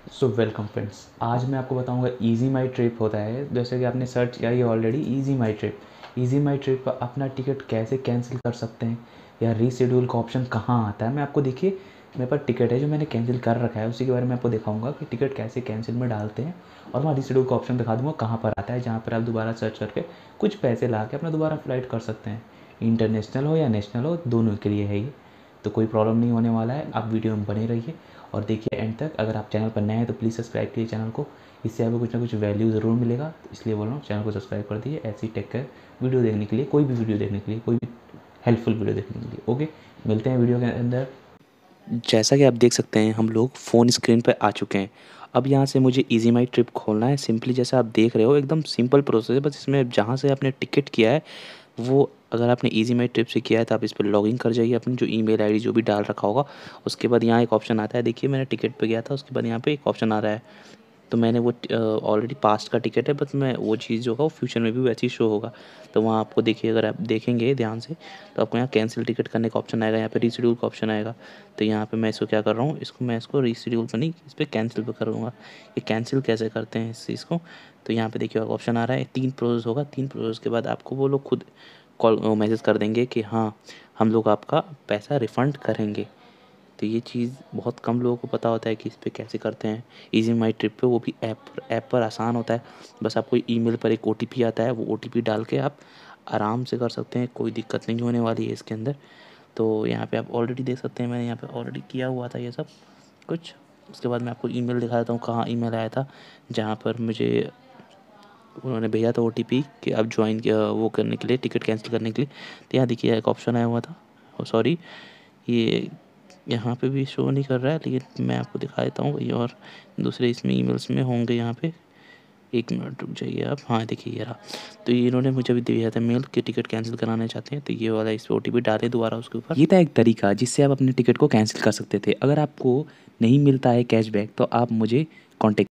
So welcome friends, आज मैं आपको बताऊंगा इजी माई ट्रिप होता है। जैसे कि आपने सर्च किया ये ऑलरेडी इजी माई ट्रिप पर अपना टिकट कैसे कैंसिल कर सकते हैं या रीशेड्यूल का ऑप्शन कहाँ आता है। मैं आपको देखिए मेरे पास टिकट है जो मैंने कैंसिल कर रखा है, उसी के बारे में आपको दिखाऊंगा कि टिकट कैसे कैंसिल में डालते हैं। और वहाँ रीशेड्यूल का ऑप्शन दिखा दूँगा कहाँ पर आता है, जहाँ पर आप दोबारा सर्च करके कुछ पैसे ला के अपना दोबारा फ्लाइट कर सकते हैं। इंटरनेशनल हो या नेशनल हो, दोनों के लिए है ये, तो कोई प्रॉब्लम नहीं होने वाला है। आप वीडियो में बने रहिए और देखिए एंड तक। अगर आप चैनल पर नए हैं तो प्लीज़ सब्सक्राइब कीजिए चैनल को, इससे आपको कुछ ना कुछ वैल्यू ज़रूर मिलेगा। तो इसलिए बोल रहा हूँ चैनल को सब्सक्राइब कर दीजिए ऐसी टेक केयर वीडियो देखने के लिए, कोई भी वीडियो देखने के लिए, कोई भी हेल्पफुल वीडियो देखने के लिए। ओके, मिलते हैं वीडियो के अंदर। जैसा कि आप देख सकते हैं हम लोग फ़ोन स्क्रीन पर आ चुके हैं। अब यहाँ से मुझे इजी माई ट्रिप खोलना है। सिंपली जैसा आप देख रहे हो एकदम सिंपल प्रोसेस है। बस इसमें जहाँ से आपने टिकट किया है वो, अगर आपने इजी माई ट्रिप से किया है तो आप इस पर लॉगिन कर जाइए, अपनी जो ईमेल आईडी जो भी डाल रखा होगा। उसके बाद यहाँ एक ऑप्शन आता है, देखिए मैंने टिकट पे गया था, उसके बाद यहाँ पे एक ऑप्शन आ रहा है। तो मैंने वो ऑलरेडी पास्ट का टिकट है, बस मैं वो चीज़ जो होगा वो फ्यूचर में भी वैसे ही शो होगा। तो वहाँ आपको देखिए, अगर आप देखेंगे ध्यान से तो आपको यहाँ कैंसिल टिकट करने का ऑप्शन आएगा, यहाँ पे रीशेड्यूल का ऑप्शन आएगा। तो यहाँ पे मैं इसको क्या कर रहा हूँ, मैं इसको रीशेड्यूल पर नहीं, इस पर कैंसिल पे करूँगा। ये कैंसिल कैसे करते हैं इस चीज़ को, तो यहाँ पे देखिए ऑप्शन आ रहा है 3 प्रोसेस होगा। 3 प्रोसेस के बाद आपको वो लोग खुद कॉल मैसेज कर देंगे कि हाँ, हम लोग आपका पैसा रिफ़ंड करेंगे। तो ये चीज़ बहुत कम लोगों को पता होता है कि इस पे कैसे करते हैं इजी माई ट्रिप पे, वो भी ऐप पर आसान होता है। बस आपको ईमेल पर एक ओटीपी आता है, वो ओटीपी डाल के आप आराम से कर सकते हैं, कोई दिक्कत नहीं होने वाली है इसके अंदर। तो यहाँ पे आप ऑलरेडी देख सकते हैं, मैंने यहाँ पे ऑलरेडी किया हुआ था ये सब कुछ। उसके बाद मैं आपको ईमेल दिखा देता हूँ कहाँ ईमेल आया था, जहाँ पर मुझे उन्होंने भेजा था ओटीपी कि आप ज्वाइन वो करने के लिए, टिकट कैंसिल करने के लिए। तो यहाँ देखिए एक ऑप्शन आया हुआ था, सॉरी ये यहाँ पे भी शो नहीं कर रहा है, लेकिन मैं आपको दिखा देता हूँ कहीं और दूसरे इसमें ईमेल्स में होंगे। यहाँ पे 1 मिनट रुक जाइए आप। हाँ देखिए ये रहा। तो ये इन्होंने मुझे अभी दिया था मेल कि टिकट कैंसिल कराना चाहते हैं, तो ये वाला इस पर ओटीपी डाले दोबारा उसके ऊपर। ये था एक तरीका जिससे आप अपने टिकट को कैंसिल कर सकते थे। अगर आपको नहीं मिलता है कैशबैक तो आप मुझे कॉन्टेक्ट